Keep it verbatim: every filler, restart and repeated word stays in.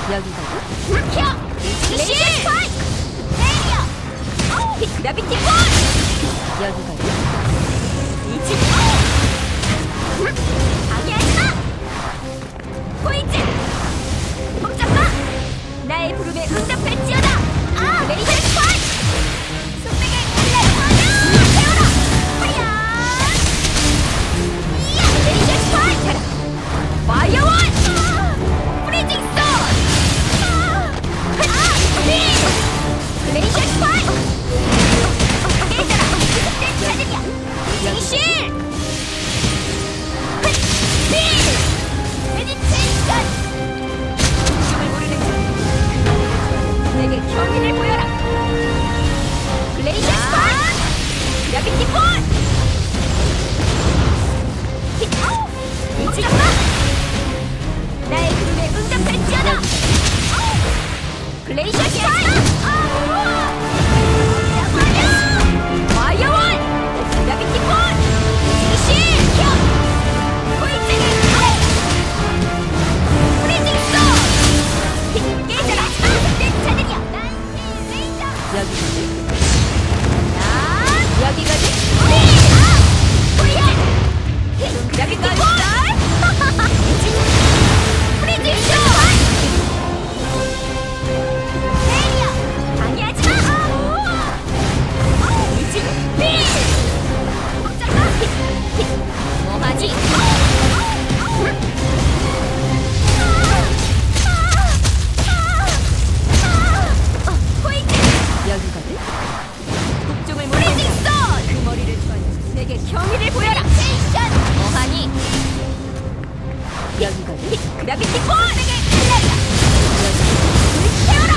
여기가 레이저 스파이크! 레이저! 그라비티 볼! 여기가 이지! 방해하지 마! 포인트! 꼼짝마! 나의 부름에 응답할지어다! 아! 레이저 스파이크! 숙맥의 플랫파이어! 태워라! 파이어! 이야! 레이저 스파이크! 파이어원! 프리징 스톤! 레이저 스파이크! 깨져라! 그때 차들이야! 싱실! 힐! 메디테이션! 죽음을 모르는 자 내게 경의를 보여라! 레이저 스파이크! 그라비티 볼! 꼼짝마! 나의 부름에 응답할지어다! 레이저 스파이크! 파이어원! 그라비티 볼! 싱실! 포인트! 프리징 스톤! 깨져라! 그때 차들이야! 레이저! 여기가 야! 여기가지? 포인트! 그라비티 볼! 프리징 스톤! 레이저! 방해하지 마! 이지! 빌! 꼼짝마! 뭐하지? 포인트! 여기가지? 국종을 프리징 스톤! 그 머리를 쳐야 내게 경의를 보여라! 테이션! 뭐하니? 여기가지? 그라비티 볼! 내게 클레리아! 불태워라!